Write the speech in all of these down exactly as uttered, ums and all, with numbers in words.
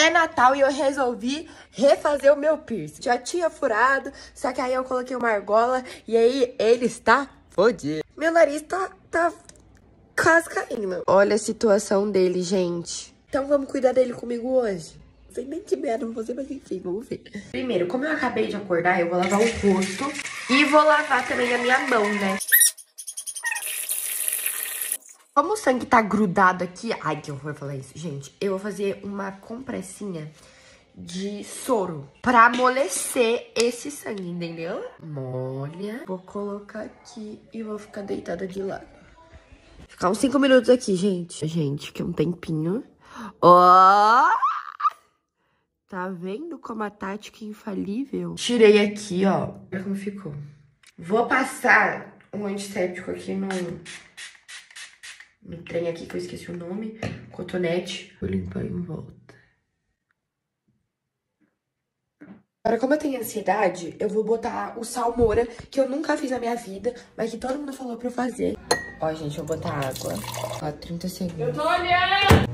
É Natal e eu resolvi refazer o meu piercing. Já tinha furado, só que aí eu coloquei uma argola e aí ele está fodido. Meu nariz tá, tá quase caindo. Olha a situação dele, gente. Então vamos cuidar dele comigo hoje? Não sei nem que merda vou fazer, mas enfim, vamos ver. Primeiro, como eu acabei de acordar, eu vou lavar o rosto e vou lavar também a minha mão, né? Como o sangue tá grudado aqui... Ai, que eu vou falar isso. Gente, eu vou fazer uma compressinha de soro pra amolecer esse sangue, entendeu? Molha. Vou colocar aqui e vou ficar deitada de lado. Ficar uns cinco minutos aqui, gente. Gente, fiquei um tempinho. Ó! Oh! Tá vendo como a tática é infalível? Tirei aqui, ó. Olha como ficou. Vou passar um antisséptico aqui no... no trem aqui, que eu esqueci o nome. Cotonete. Vou limpar em volta. Agora, como eu tenho ansiedade, eu vou botar o salmoura, que eu nunca fiz na minha vida, mas que todo mundo falou pra eu fazer. Ó, gente, eu vou botar água. Ó, trinta segundos. Eu tô olhando!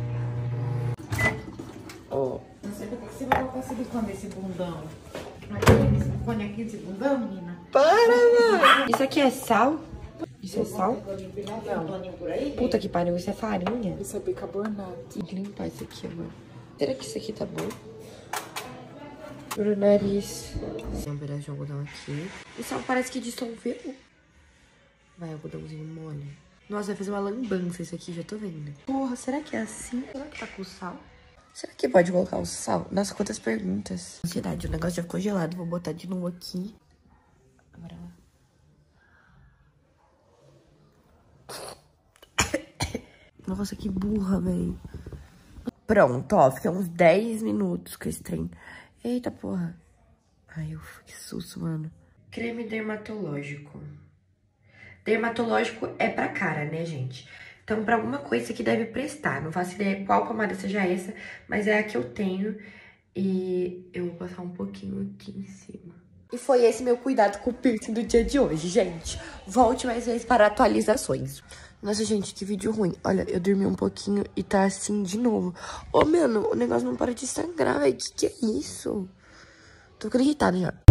Ó. Não sei por que você vai botar silicone esse bundão. Não tem silicone aqui nesse bundão, menina? Para, mano! Isso aqui é sal? Isso é sal? Não. Puta que pariu, isso é farinha. Isso é bicarbonato. Tem que limpar isso aqui, amor. Será que isso aqui tá bom? Pro nariz. Tem um pedaço de algodão aqui. O sal parece que dissolveu. Vai, algodãozinho mole. Nossa, vai fazer uma lambança isso aqui, já tô vendo. Porra, será que é assim? Será que tá com sal? Será que pode colocar o sal? Nossa, quantas perguntas. Ansiedade, o negócio já ficou gelado. Vou botar de novo aqui. Agora lá. Nossa, que burra, velho. Pronto, ó. Fiquei uns dez minutos com esse trem. Eita, porra. Ai, ufa, que susto, mano. Creme dermatológico. Dermatológico é pra cara, né, gente? Então, pra alguma coisa isso aqui deve prestar. Não faço ideia qual pomada seja essa, mas é a que eu tenho. E eu vou passar um pouquinho aqui em cima. E foi esse meu cuidado com o piercing do dia de hoje, gente. Volte mais vezes para atualizações. Nossa, gente, que vídeo ruim. Olha, eu dormi um pouquinho e tá assim de novo. Ô, mano, o negócio não para de sangrar, velho. Que que é isso? Tô ficando irritada já.